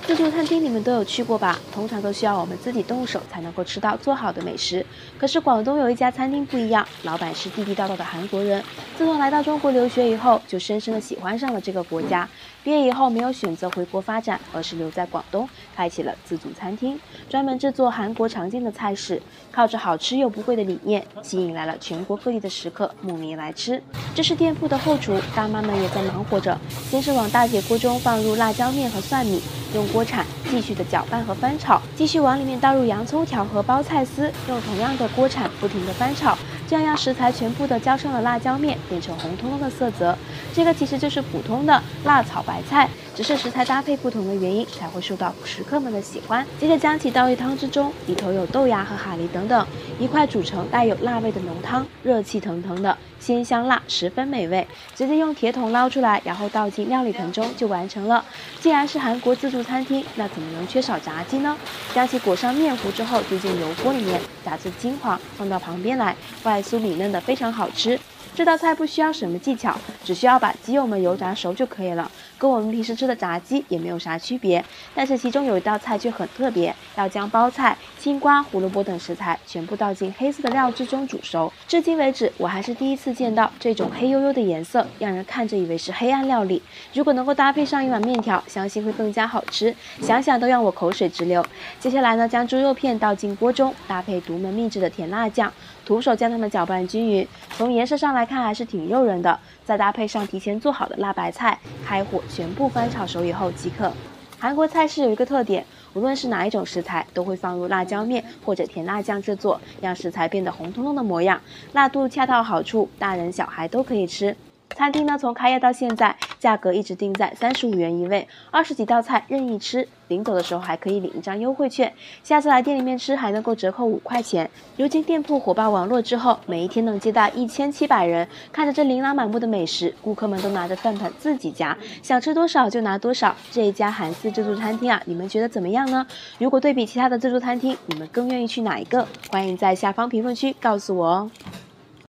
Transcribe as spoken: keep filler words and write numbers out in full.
自助餐厅你们都有去过吧？通常都需要我们自己动手才能够吃到做好的美食。可是广东有一家餐厅不一样，老板是地地道道的韩国人。自从来到中国留学以后，就深深的喜欢上了这个国家。毕业以后没有选择回国发展，而是留在广东，开启了自助餐厅，专门制作韩国常见的菜式，靠着好吃又不贵的理念，吸引来了全国各地的食客慕名来吃。这是店铺的后厨，大妈们也在忙活着。先是往大铁锅中放入辣椒面和蒜米，用锅铲继续的搅拌和翻炒，继续往里面倒入洋葱条和包菜丝，用同样的锅铲不停的翻炒，这样让食材全部的浇上了辣椒面，变成红彤彤的色泽。这个其实就是普通的辣炒白菜，只是食材搭配不同的原因才会受到食客们的喜欢。接着将其倒入汤之中，里头有豆芽和海蛎等等，一块煮成带有辣味的浓汤，热气腾腾的，鲜香辣，十分美味。直接用铁桶捞出来，然后倒进料理盆中就完成了。既然是韩国自助餐厅，那怎么能缺少炸鸡呢？将其裹上面糊之后，丢进油锅里面，炸至金黄，放到旁边来，外酥里嫩的，非常好吃。这道菜不需要什么技巧，只需要把鸡肉们油炸熟就可以了，跟我们平时吃的炸鸡也没有啥区别。但是其中有一道菜却很特别，要将包菜、青瓜、胡萝卜等食材全部倒进黑色的料汁中煮熟。至今为止，我还是第一次见到这种黑黝黝的颜色，让人看着以为是黑暗料理。如果能够搭配上一碗面条，相信会更加好吃，想想都让我口水直流。接下来呢，将猪肉片倒进锅中，搭配独门秘制的甜辣酱，徒手将它们搅拌均匀。从颜色上来看还是挺诱人的，再搭配上提前做好的辣白菜，开火全部翻炒熟以后即可。韩国菜式有一个特点，无论是哪一种食材，都会放入辣椒面或者甜辣酱制作，让食材变得红彤彤的模样，辣度恰到好处，大人小孩都可以吃。餐厅呢，从开业到现在，价格一直定在三十五元一位，二十几道菜任意吃，临走的时候还可以领一张优惠券，下次来店里面吃还能够折扣五块钱。如今店铺火爆网络之后，每一天能接待一千七百人，看着这琳琅满目的美食，顾客们都拿着饭盆自己夹，想吃多少就拿多少。这一家韩式自助餐厅啊，你们觉得怎么样呢？如果对比其他的自助餐厅，你们更愿意去哪一个？欢迎在下方评论区告诉我哦。